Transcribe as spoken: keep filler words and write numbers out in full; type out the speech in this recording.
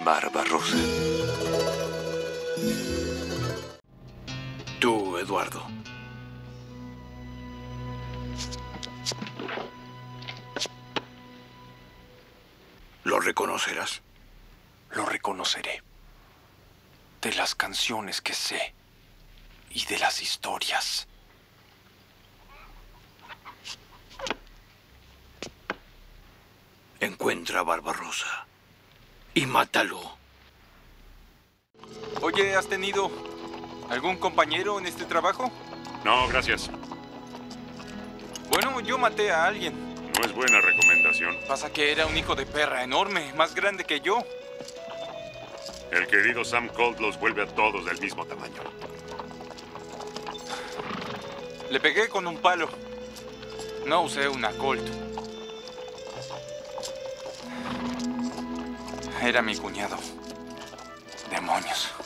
Barbarossa. Tú, Eduardo. ¿Lo reconocerás? Lo reconoceré. De las canciones que sé y de las historias. Encuentra a Barbarossa y mátalo. Oye, ¿has tenido algún compañero en este trabajo? No, gracias. Bueno, yo maté a alguien. No es buena recomendación. Pasa que era un hijo de perra enorme, más grande que yo. El querido Sam Colt los vuelve a todos del mismo tamaño. Le pegué con un palo. No usé una Colt. Era mi cuñado. Demonios.